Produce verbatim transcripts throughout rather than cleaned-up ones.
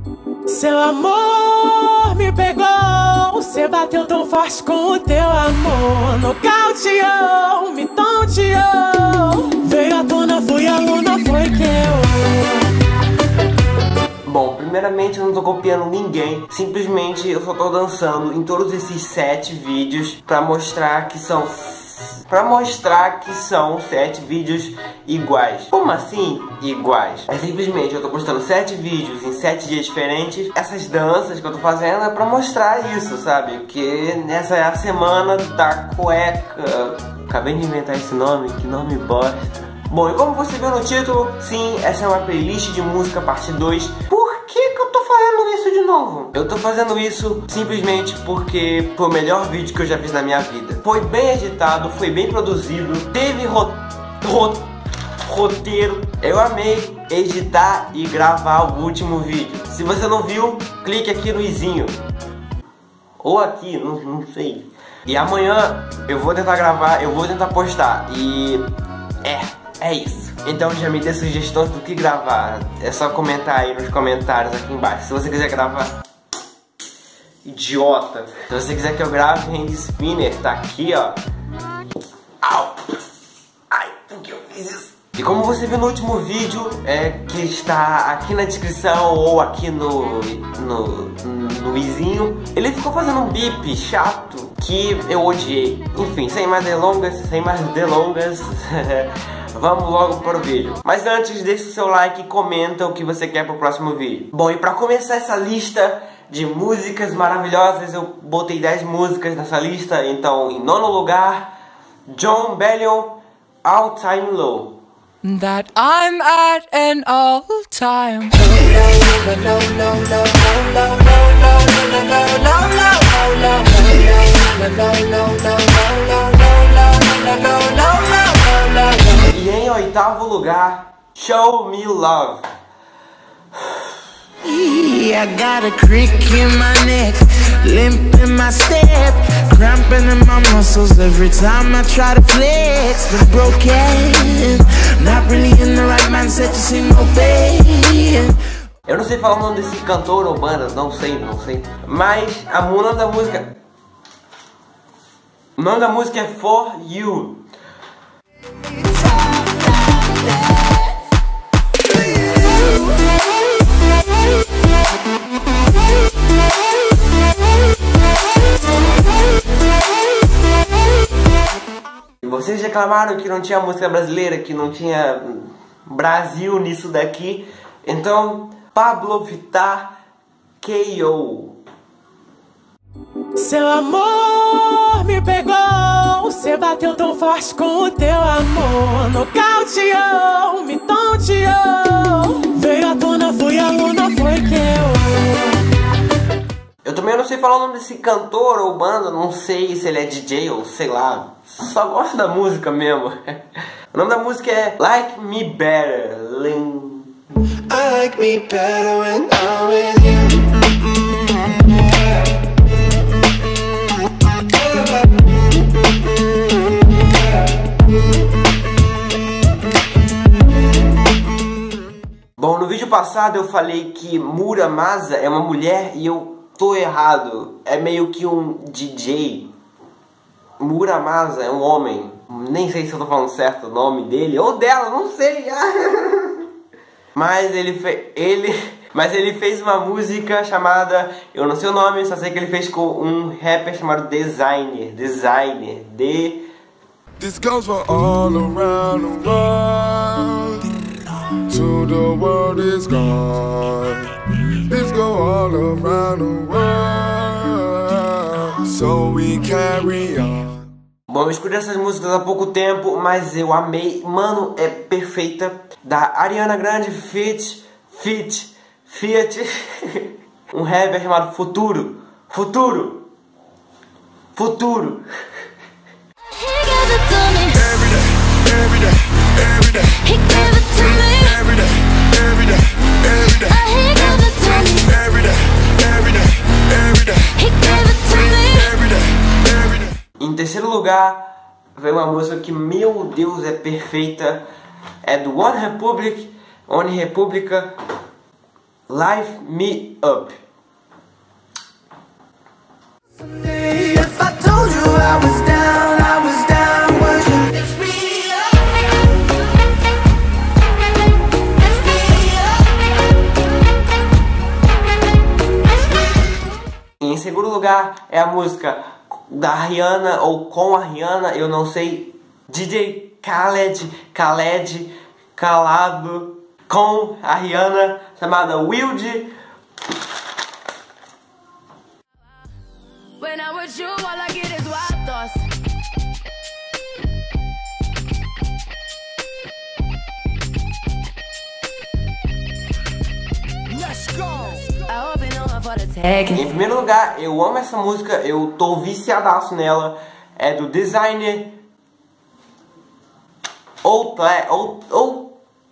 Seu amor me pegou, você bateu tão forte com o teu amor. Nocauteou, me tonteou, veio à tona, fui a luna, foi que eu. Bom, primeiramente eu não tô copiando ninguém, simplesmente eu só tô dançando em todos esses sete vídeos pra mostrar que são... Pra mostrar que são sete vídeos iguais. Como assim iguais? É simplesmente eu tô postando sete vídeos em sete dias diferentes. Essas danças que eu tô fazendo é pra mostrar isso, sabe? Que nessa é a semana da cueca. Acabei de inventar esse nome, que nome bosta. Bom, e como você viu no título, sim, essa é uma playlist de música parte dois. Por que que eu tô fazendo isso de novo? Eu tô fazendo isso simplesmente porque foi o melhor vídeo que eu já fiz na minha vida. Foi bem editado, foi bem produzido, teve ro ro roteiro. Eu amei editar e gravar o último vídeo. Se você não viu, clique aqui no izinho. Ou aqui, não, não sei. E amanhã eu vou tentar gravar, eu vou tentar postar. E... é... é isso. Então já me dê sugestões do que gravar. É só comentar aí nos comentários aqui embaixo. Se você quiser gravar... idiota. Se você quiser que eu grave hand spinner, tá aqui, ó. Au. Ai, por que eu fiz isso? E como você viu no último vídeo, é, que está aqui na descrição ou aqui no... no... no izinho, ele ficou fazendo um bip chato que eu odiei. Enfim, sem mais delongas, sem mais delongas... vamos logo para o vídeo. Mas antes, deixa o seu like e comenta o que você quer para o próximo vídeo. Bom, e para começar essa lista de músicas maravilhosas, eu botei dez músicas nessa lista. Então, em nono lugar, Jon Bellion, All Time Low. That I'm at an all-time. E em oitavo lugar, Show Me Love. I got a crick in my neck, limp in my step, cramping in my muscles every time I try to flex. Been broken, not really in the right mindset to see no pain. Eu não sei falar o nome desse cantor ou banda, não sei, não sei. Mas a o nome da música, o nome da música é For You. Vocês reclamaram que não tinha música brasileira, que não tinha Brasil nisso daqui. Então, Pablo Vittar, K O. Seu amor me pegou, você bateu tão forte com o teu amor. Nocauteou, me tonteou, veio à tona, fui a luna, foi que eu. Eu também não sei falar o nome desse cantor ou banda, não sei se ele é D J ou sei lá. Só gosto da música mesmo. O nome da música é Like Me Better. Ling. I like me better when I'm with you. Bom, no vídeo passado eu falei que Muramasa é uma mulher e eu tô errado. É meio que um D J. Muramasa é um homem. Nem sei se eu tô falando certo o nome dele ou dela, não sei. Mas ele fez ele, mas ele fez uma música chamada, eu não sei o nome, só sei que ele fez com um rapper chamado Designer, Designer, D. This goes for all around the world. To the world is gone. This go all around the world. So we carry on. Bom, eu escutei essas músicas há pouco tempo, mas eu amei. Mano, é perfeita. Da Ariana Grande, Fit, Fit, Fiat. Um rapper chamado Futuro. Futuro. Futuro. Every day, every day, every day. He gave it to me. Every day, every day, every day. He gave it to me. Every day, every day, every day. He gave it to me. Every day, every day. Em terceiro lugar, veio uma música que, meu Deus, é perfeita. É do One Republic, One República. Lift Me Up. If I told you I was down, I was down, would you lift me up? Lift me up. Em segundo lugar é a música da Rihanna ou com a Rihanna, eu não sei, D J Khaled, Khaled, Calado, com a Rihanna, chamada Wild. When I'm with you, all I get is wild thoughts. Let's go. I hope you know for the tag. Em primeiro lugar, eu amo essa música, eu tô viciadaço nela. É do designer Outlet, Outlet,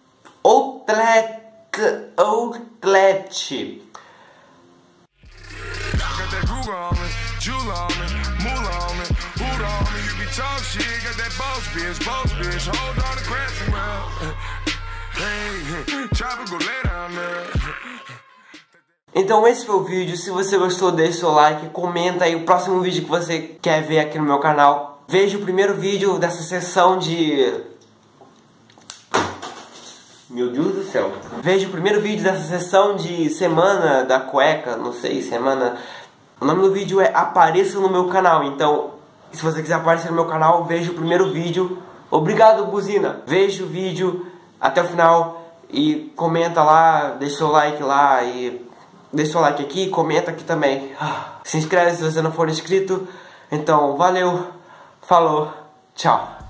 Outlet, Outlet. Então esse foi o vídeo. Se você gostou, deixa o seu like, comenta aí o próximo vídeo que você quer ver aqui no meu canal. Veja o primeiro vídeo dessa sessão de... Meu Deus do céu. Veja o primeiro vídeo dessa sessão de semana da cueca, não sei, semana... O nome do vídeo é Apareça no meu canal. Então, se você quiser aparecer no meu canal, veja o primeiro vídeo. Obrigado, buzina. Veja o vídeo até o final e comenta lá, deixa seu like lá e deixa seu like aqui e comenta aqui também. Se inscreve se você não for inscrito. Então, valeu, falou, tchau.